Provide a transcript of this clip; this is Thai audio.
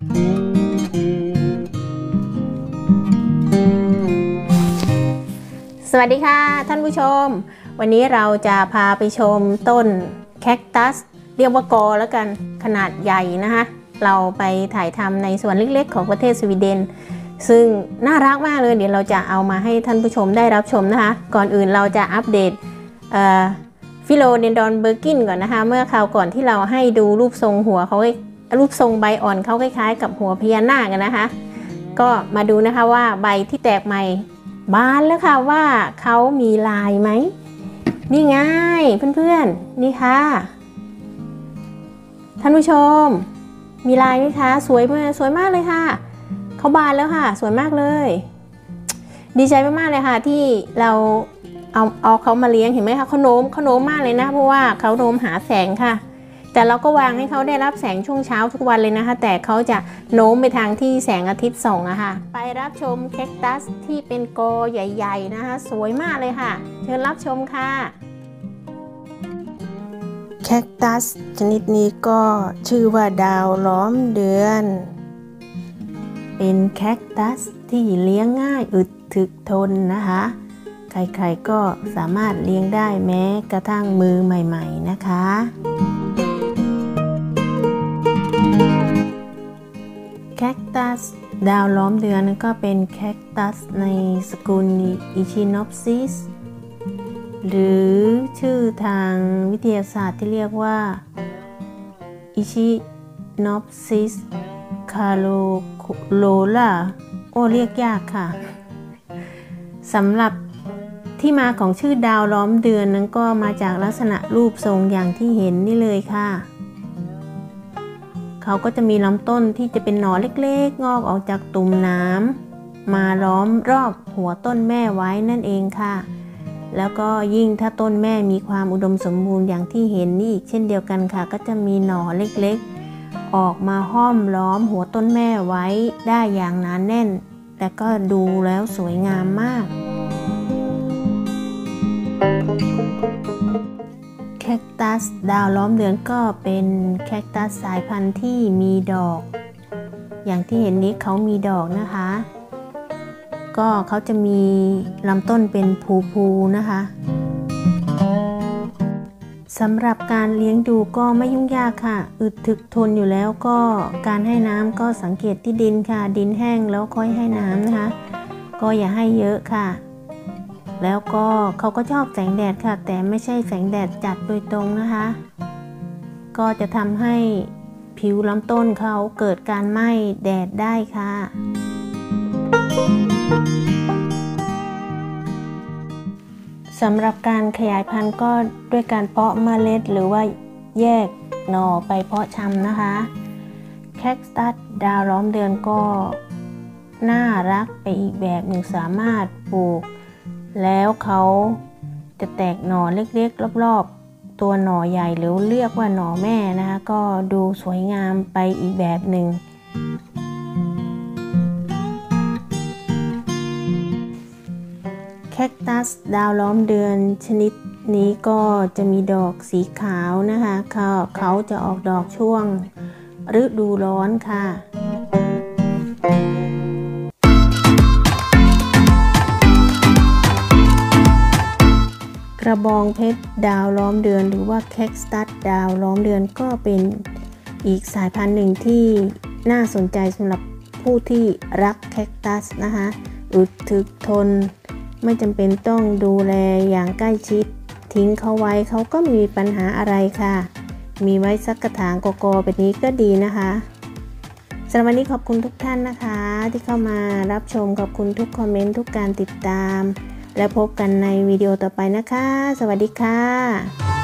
สวัสดีค่ะท่านผู้ชมวันนี้เราจะพาไปชมต้นแคคตัสเรียกว่ากอแล้วกันขนาดใหญ่นะคะเราไปถ่ายทำในสวนเล็กๆของประเทศสวีเดนซึ่งน่ารักมากเลยเดี๋ยวเราจะเอามาให้ท่านผู้ชมได้รับชมนะคะก่อนอื่นเราจะอัปเดตฟิโลเดนดอนเบอร์กินก่อนนะคะเมื่อคราวก่อนที่เราให้ดูรูปทรงหัวเขารูปทรงใบอ่อนเขาคล้ายๆกับหัวพญานาคกันนะคะก็มาดูนะคะว่าใบที่แตกใหม่บานแล้วค่ะว่าเขามีลายไหมนี่ไงเพื่อนๆนี่ค่ะท่านผู้ชมมีลายไหมคะสวยมากเลยค่ะเขาบานแล้วค่ะสวยมากเลยดีใจมากๆเลยค่ะที่เราเอาเขามาเลี้ยงเห็นไหมคะเขาโน้มมากเลยนะเพราะว่าเขาโน้มหาแสงค่ะแต่เราก็วางให้เขาได้รับแสงช่วงเช้าทุกวันเลยนะคะแต่เขาจะโน้มไปทางที่แสงอาทิตย์ส่องอะค่ะไปรับชมแคคตัสที่เป็นกอใหญ่ๆนะคะสวยมากเลยค่ะเชิญรับชมค่ะแคคตัสชนิดนี้ก็ชื่อว่าดาวล้อมเดือนเป็นแคคตัสที่เลี้ยงง่ายอึดถึกทนนะคะใครๆก็สามารถเลี้ยงได้แม้กระทั่งมือใหม่ๆนะคะแคคตัสดาวล้อมเดือนก็เป็นแคคตัสในสกุลอิชินอปซิสหรือชื่อทางวิทยาศาสตร์ที่เรียกว่าอิชินอปซิสคาโลล่าเรียกยากค่ะสำหรับที่มาของชื่อดาวล้อมเดือนนั้นก็มาจากลักษณะรูปทรงอย่างที่เห็นนี่เลยค่ะเขาก็จะมีลำต้นที่จะเป็นหน่อเล็กๆงอกออกจากตุ่มน้ำมาล้อมรอบหัวต้นแม่ไว้นั่นเองค่ะแล้วก็ยิ่งถ้าต้นแม่มีความอุดมสมบูรณ์อย่างที่เห็นนี่อีกเช่นเดียวกันค่ะก็จะมีหน่อเล็กๆออกมาห้อมล้อมหัวต้นแม่ไว้ได้อย่างหนาแน่นแต่ก็ดูแล้วสวยงามมากแคคตัสดาวล้อมเดือนก็เป็นแคคตัสสายพันธุ์ที่มีดอกอย่างที่เห็นนี้เขามีดอกนะคะก็เขาจะมีลำต้นเป็นภูนะคะสำหรับการเลี้ยงดูก็ไม่ยุ่งยากค่ะอึดถึกทนอยู่แล้วก็การให้น้ำก็สังเกตที่ดินค่ะดินแห้งแล้วค่อยให้น้ำนะคะก็อย่าให้เยอะค่ะแล้วก็เขาก็ชอบแสงแดดค่ะแต่ไม่ใช่แสงแดดจัดโดยตรงนะคะก็จะทำให้ผิวลำต้นเขาเกิดการไหม้แดดได้ค่ะสำหรับการขยายพันธุ์ก็ด้วยการเพาะเมล็ดหรือว่าแยกหน่อไปเพาะชำนะคะแคคตัสดาวล้อมเดือนก็น่ารักไปอีกแบบหนึ่งสามารถปลูกแล้วเขาจะแตกหน่อเล็กๆรอบๆตัวหน่อใหญ่หรือเรียกว่าหน่อแม่นะคะก็ดูสวยงามไปอีกแบบหนึ่งแคคตัสดาวล้อมเดือนชนิดนี้ก็จะมีดอกสีขาวนะคะเขาจะออกดอกช่วงฤดูร้อนค่ะกระบองเพชรดาวล้อมเดือนหรือว่าแคคตัสดาวล้อมเดือนก็เป็นอีกสายพันธุ์หนึ่งที่น่าสนใจสำหรับผู้ที่รักแคคตัสนะคะอึดถึกทนไม่จำเป็นต้องดูแลอย่างใกล้ชิดทิ้งเขาไว้เขาก็ไม่มีปัญหาอะไรค่ะมีไว้สักกระถางกอแบบนี้ก็ดีนะคะสำหรับวันนี้ขอบคุณทุกท่านนะคะที่เข้ามารับชมขอบคุณทุกคอมเมนต์ทุกการติดตามและพบกันในวิดีโอต่อไปนะคะสวัสดีค่ะ